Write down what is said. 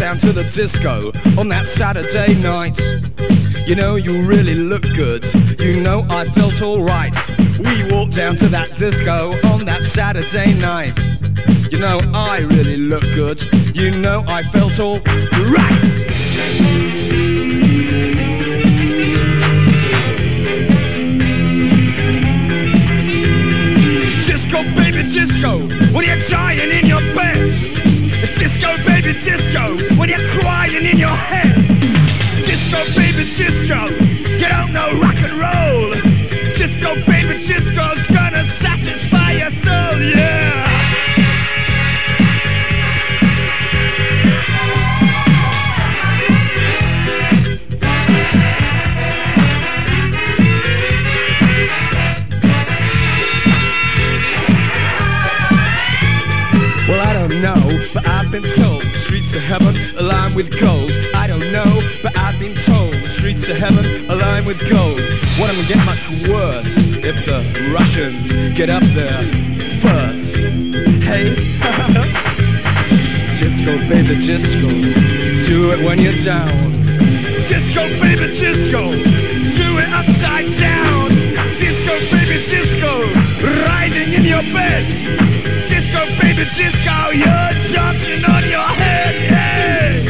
down to the disco on that Saturday night. You know, you really look good. You know, I felt alright. We walked down to that disco on that Saturday night. You know, I really look good. You know, I felt alright. Disco, baby, disco, when you're dying in your bed. Disco, baby, disco, when you're crying in your head. Disco, baby, disco, you don't know rock and roll. Disco, baby, disco's gonna satisfy your soul, yeah. Well, I don't know, but I've been told the streets of heaven are lined with gold. I don't know, but I've been told the streets of heaven are lined with gold. What am I gonna get much worse if the Russians get up there first? Hey, disco, baby, disco, do it when you're down. Disco, baby, disco, do it upside down. Disco, baby, disco, riding in your bed. Disco, baby, disco, you're dancing on your head, yeah.